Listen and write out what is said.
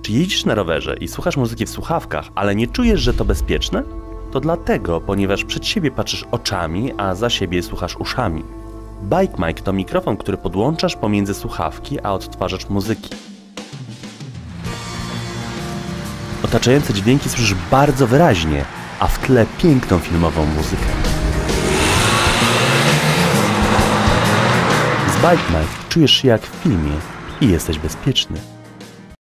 Czy jeździsz na rowerze i słuchasz muzyki w słuchawkach, ale nie czujesz, że to bezpieczne? To dlatego, ponieważ przed siebie patrzysz oczami, a za siebie słuchasz uszami. Bike Mic to mikrofon, który podłączasz pomiędzy słuchawki a odtwarzacz muzyki. Otaczające dźwięki słyszysz bardzo wyraźnie, a w tle piękną filmową muzykę. Z Bike Mic czujesz się jak w filmie i jesteś bezpieczny.